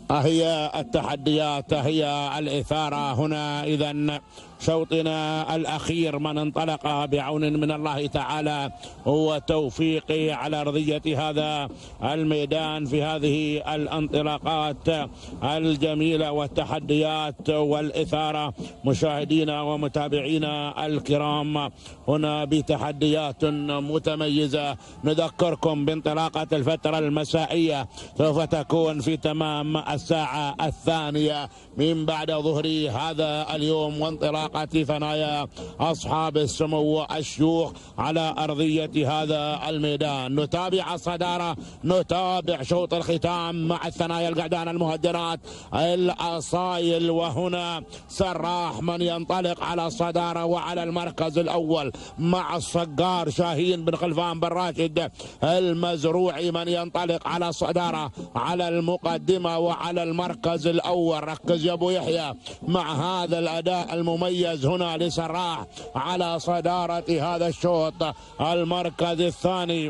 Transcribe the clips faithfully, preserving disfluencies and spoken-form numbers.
هي التحديات، هي الإثارة هنا. إذا شوطنا الأخير من انطلق بعون من الله تعالى وتوفيقه على أرضية هذا الميدان في هذه الانطلاقات الجميلة والتحديات والإثارة. مشاهدينا ومتابعينا الكرام، هنا بتحديات متميزة. نذكركم بانطلاقة الفترة المسائية، سوف تكون في تمام الساعة الثانية من بعد ظهر هذا اليوم، وانطلاقة ثنايا أصحاب السمو الشيوخ على أرضية هذا الميدان. نتابع الصدارة، نتابع شوط الختام مع الثنايا القعدان المهدرات الأصايل، وهنا سراح من ينطلق على الصدارة وعلى المركز الأول مع الصقار شاهين بن خلفان بن راشد المزروعي من ينطلق على الصدارة على المقدمة وعلى المركز الأول. ركز يا أبو يحيى مع هذا الأداء المميز هنا لسراح على صدارة هذا الشوط. المركز الثاني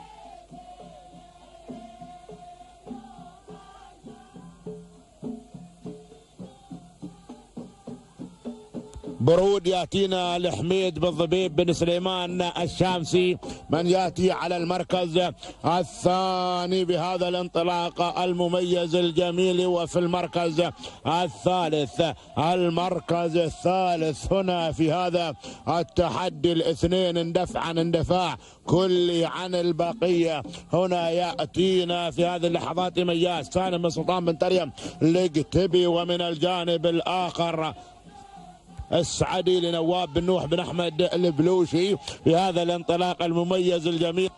برود ياتينا لحميد بن ضبيب بن سليمان الشامسي من ياتي على المركز الثاني بهذا الانطلاق المميز الجميل. وفي المركز الثالث، المركز الثالث هنا في هذا التحدي الاثنين اندفع عن اندفاع كلي عن البقية. هنا يأتينا في هذه اللحظات مياس سالم بن سلطان بن تريم لقتبي، ومن الجانب الآخر السعدي لنواب بن نوح بن أحمد البلوشي في هذا الانطلاق المميز الجميل.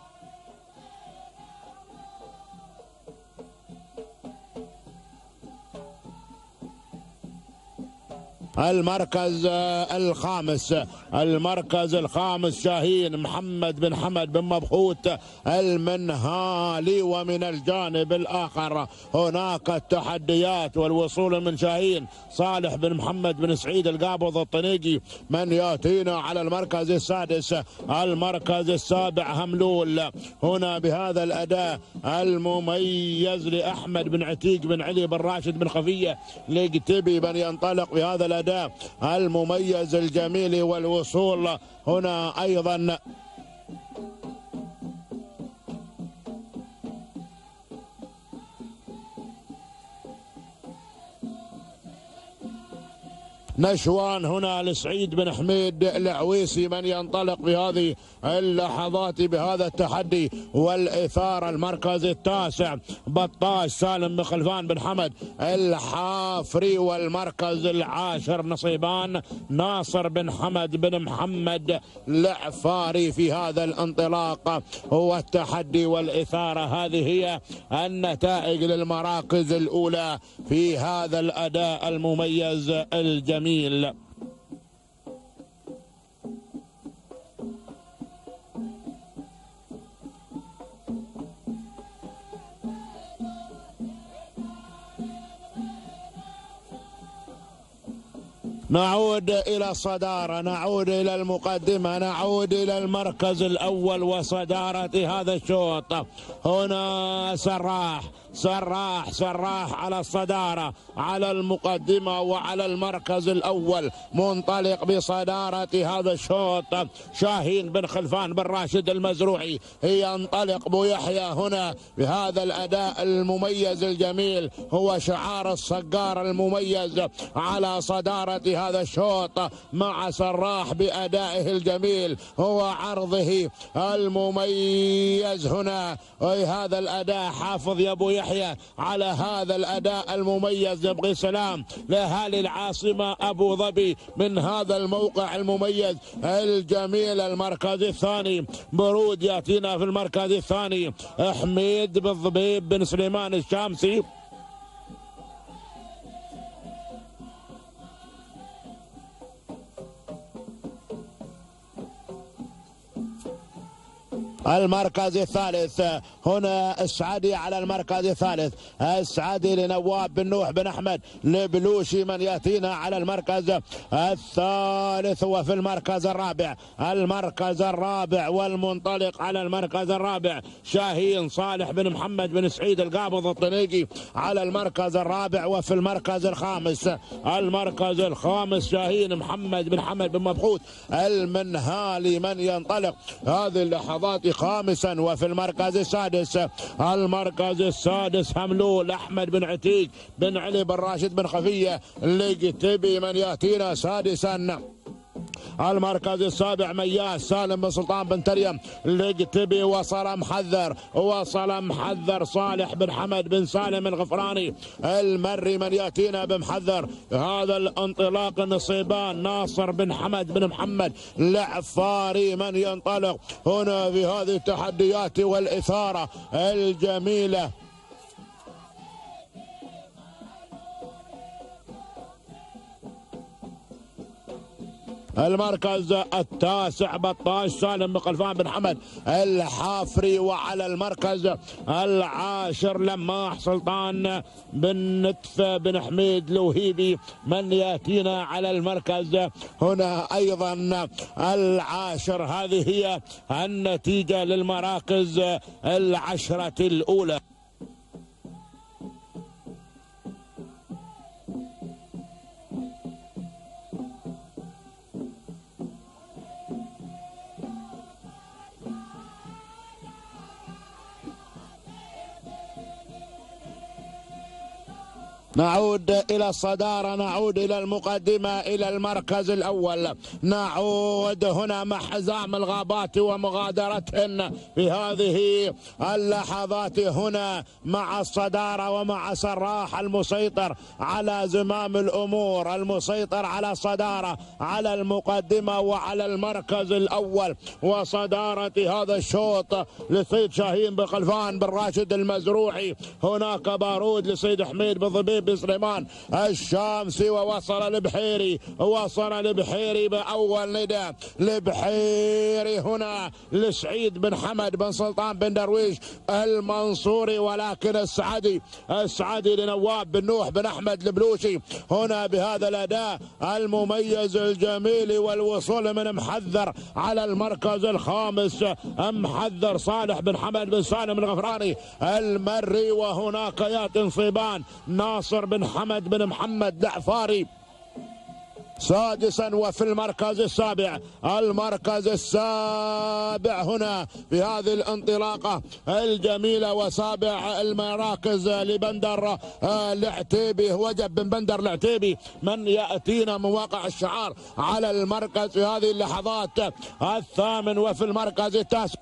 المركز الخامس، المركز الخامس شاهين محمد بن حمد بن مبخوت المنهالي، ومن الجانب الآخر هناك التحديات والوصول من شاهين صالح بن محمد بن سعيد القابض الطنيجي من ياتينا على المركز السادس. المركز السابع هملول هنا بهذا الأداء المميز لأحمد بن عتيق بن علي بن راشد بن خفية لقتبي من ينطلق بهذا الأداء المميز الجميل. والوصول هنا أيضا نشوان هنا لسعيد بن حميد العويسي من ينطلق بهذه اللحظات بهذا التحدي والإثارة. المركز التاسع بطاش سالم بن خلفان بن حمد الحافري، والمركز العاشر نصيبان ناصر بن حمد بن محمد العفاري في هذا الانطلاق. هو التحدي والإثارة. هذه هي النتائج للمراكز الأولى في هذا الأداء المميز الجميل. نعود إلى الصدارة، نعود إلى المقدمة، نعود إلى المركز الأول وصدارة هذا الشوط. هنا سراح سراح سراح على الصدارة على المقدمة وعلى المركز الأول، منطلق بصدارة هذا الشوط شاهين بن خلفان بن راشد المزروعي. ينطلق بو يحيى هنا بهذا الأداء المميز الجميل، هو شعار الصقار المميز على صدارة هذا الشوط مع سراح بأدائه الجميل، هو عرضه المميز هنا. أي هذا الأداء حافظ يا أبو يحيى على هذا الأداء المميز. نبغي سلام لأهالي العاصمة أبو ظبي من هذا الموقع المميز الجميل. المركز الثاني برود يأتينا في المركز الثاني حميد بن ضبيب بن سليمان الشامسي. المركز الثالث هنا السعدي على المركز الثالث، السعدي لنواب بن نوح بن أحمد لبلوشي من يأتينا على المركز الثالث. وفي المركز الرابع، المركز الرابع والمنطلق على المركز الرابع شاهين صالح بن محمد بن سعيد القابض الطنيقي على المركز الرابع. وفي المركز الخامس، المركز الخامس شاهين محمد بن حمد بن مبخوت المنهالي من ينطلق هذه اللحظات خامسا. وفي المركز السادس، المركز السادس هملول احمد بن عتيق بن علي بن راشد بن خفيه لقتبي من ياتينا سادسا. المركز السابع مياس سالم بن سلطان بن تريم لقتبي. وصل محذر، وصل محذر صالح بن حمد بن سالم الغفراني المري من ياتينا بمحذر. هذا الانطلاق النصيبان ناصر بن حمد بن محمد العفاري من ينطلق هنا في هذه التحديات والإثارة الجميلة. المركز التاسع بطاش سالم بن خلفان بن حمد الحافري. وعلى المركز العاشر لماح سلطان بن نتف بن حميد لوهيبي من ياتينا على المركز هنا ايضا العاشر. هذه هي النتيجة للمراكز العشرة الاولى. نعود إلى الصدارة، نعود إلى المقدمة، إلى المركز الأول. نعود هنا مع حزام الغابات ومغادرتهن في هذه اللحظات هنا مع الصدارة ومع سراح المسيطر على زمام الأمور، المسيطر على الصدارة على المقدمة وعلى المركز الأول. وصدارة هذا الشوط لسيد شاهين بن خلفان بن راشد المزروعي. هناك بارود لسيد حميد بن ضبيب بن سليمان الشامسي. ووصل البحيري، وصل البحيري بأول ندى. البحيري هنا لسعيد بن حمد بن سلطان بن درويش المنصوري. ولكن السعدي، السعدي لنواب بن نوح بن أحمد البلوشي هنا بهذا الأداء المميز الجميل والوصول من محذر على المركز الخامس. محذر صالح بن حمد بن سالم الغفراني المري. وهناك ياتي انصبان ناصر بن حمد بن محمد العفاري سادسا. وفي المركز السابع، المركز السابع هنا في هذه الانطلاقة الجميلة وسابع المراكز لبندر العتيبي وجب بن بندر العتيبي من يأتينا من واقع الشعار على المركز في هذه اللحظات الثامن. وفي المركز التاسع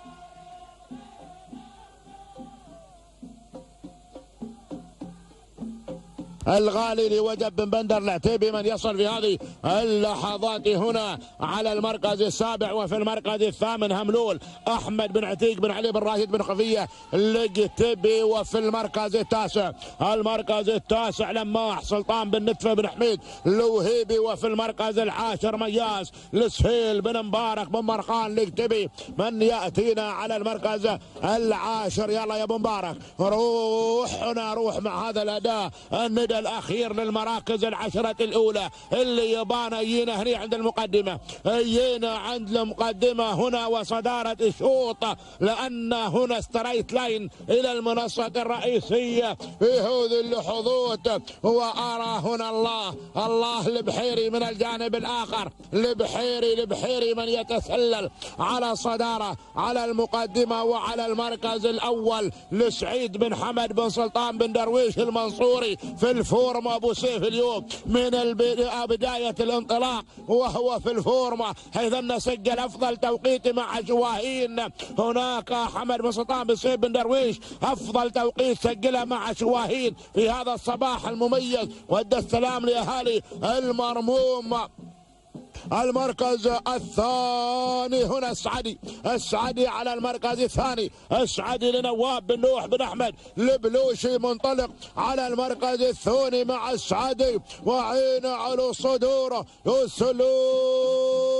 الغالي لوجب بن بندر العتيبي من يصل في هذه اللحظات هنا على المركز السابع. وفي المركز الثامن هملول احمد بن عتيق بن علي بن راشد بن خفيه القتبي. وفي المركز التاسع، المركز التاسع لماح سلطان بن نتفه بن حميد لوهيبي. وفي المركز العاشر مياس لسهيل بن مبارك بن مرخان القتبي من ياتينا على المركز العاشر. يلا يا ابو مبارك روح هنا، روح مع هذا الاداء الندى الاخير للمراكز العشرة الاولى اللي يبانا يجينا هنا عند المقدمة، يجينا عند المقدمة هنا وصدارة الشوط، لان هنا ستريت لاين الى المنصة الرئيسية في هذه اللحظات. وارى هنا الله الله البحيري من الجانب الاخر، البحيري البحيري من يتسلل على الصدارة على المقدمة وعلى المركز الاول لسعيد بن حمد بن سلطان بن درويش المنصوري في الفورمة ابو سيف اليوم من بداية الانطلاق وهو في الفورمة، حيث ان سجل افضل توقيت مع شواهين. هناك حمد بن سلطان بن سيف بن درويش افضل توقيت سجله مع شواهين في هذا الصباح المميز. وادى السلام لاهالي المرموم. المركز الثاني هنا السعدي، السعدي على المركز الثاني، السعدي لنواب بن نوح بن احمد البلوشي منطلق على المركز الثاني مع السعدي. وعين على صدوره يسلون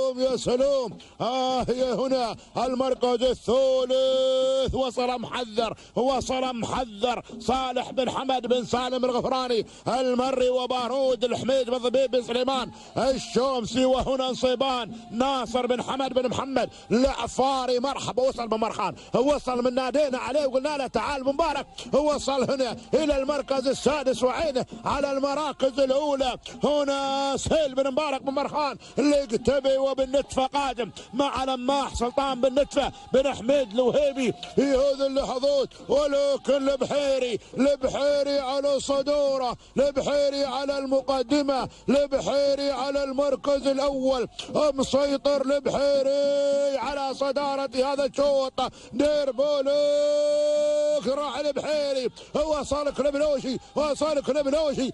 سلام يا سلام. آه هي هنا المركز الثالث، وصل محذر وصل محذر صالح بن حمد بن سالم الغفراني المري، وبارود الحميد بن ضبيب بن سليمان الشومسي، وهنا نصيبان ناصر بن حمد بن محمد العفاري. مرحبا، وصل بمرخان، وصل من نادينا عليه وقلنا له تعال مبارك، وصل هنا الى المركز السادس وعينه على المراكز الاولى. هنا سهيل بن مبارك بن مرخان القتبي وبن نتفه قادم مع لماح سلطان بن نتفه بن حميد الوهيبي في هذه اللحظات. ولكن البحيري البحيري على صدوره، البحيري على المقدمه، البحيري على المركز الاول، مسيطر البحيري على صداره هذا الشوط. دير بولك راح البحيري، وصلك البلوشي، وصلك البلوشي.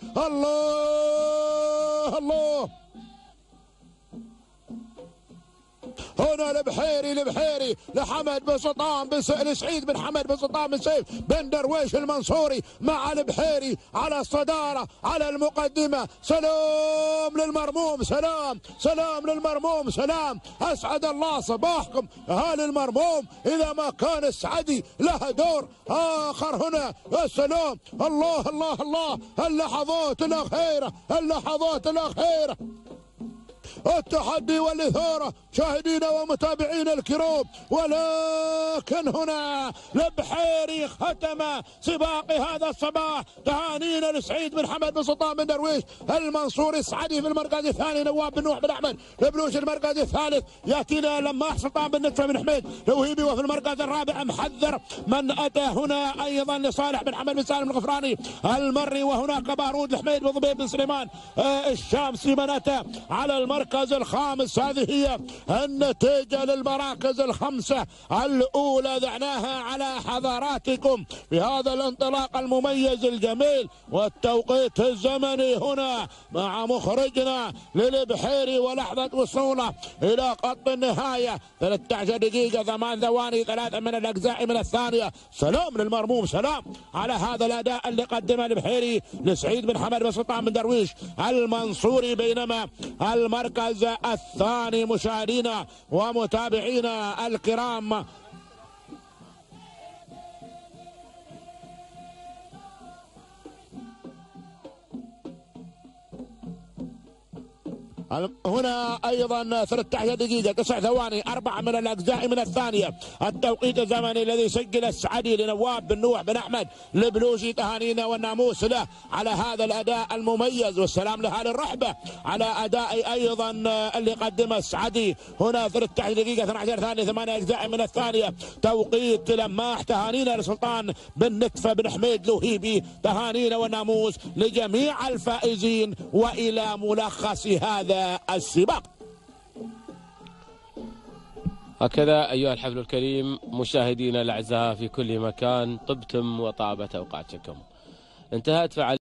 الله الله، هنا البحيري البحيري لحمد بن سلطان بن سعيد بن حمد بن سلطان بن سيف بن درويش المنصوري مع البحيري على الصدارة على المقدمة. سلام للمرموم، سلام سلام للمرموم، سلام. أسعد الله صباحكم أهالي المرموم، إذا ما كان السعدي لها دور آخر هنا. يا سلام، الله الله الله، اللحظات الأخيرة اللحظات الأخيرة، التحدي والإثارة شاهدين ومتابعين الكرام. ولكن هنا البحيري ختم سباق هذا الصباح. تهانينا لسعيد بن حمد بن سلطان بن درويش المنصوري السعدي في المركز الثاني، نواب بن نوح بن احمد البلوشي المركز الثالث، ياتينا لماح سلطان بن نتفه بن حميد الوهيبي. وفي المركز الرابع محذر من اتى هنا ايضا لصالح بن حمد بن سالم الغفراني المري، وهناك بارود الحميد بن ضبيب بن سليمان آه الشامسي من اتى على المركز الخامس. هذه هي النتيجة للمراكز الخمسة الأولى ذعناها على حضراتكم في هذا الانطلاق المميز الجميل. والتوقيت الزمني هنا مع مخرجنا للبحيري ولحظة وصوله إلى خط النهاية ثلاثة عشر دقيقة ثمان ثواني ثلاثة من الأجزاء من الثانية. سلام للمرموم، سلام على هذا الأداء اللي قدمه البحيري لسعيد بن حمد بن سلطان بن درويش المنصوري. بينما المركز الثاني مشاهدينا ومتابعينا الكرام هنا ايضا ثلاثة عشر دقيقة تسع ثواني أربعة من الاجزاء من الثانية. التوقيت الزمني الذي سجل السعدي لنواب بن نوح بن احمد البلوشي. تهانينا والناموس له على هذا الاداء المميز، والسلام لاهل الرحبة على اداء ايضا اللي قدمه السعدي. هنا ثلاثة عشر دقيقة اثنتي عشرة ثانية ثمانية اجزاء من الثانية. توقيت لماح. تهانينا لسلطان بن نتفه بن حميد الوهيبي. تهانينا والناموس لجميع الفائزين. والى ملخص هذا السباق. هكذا أيها الحفل الكريم مشاهدينا الأعزاء في كل مكان، طبتم وطابت أوقاتكم. انتهت فعالية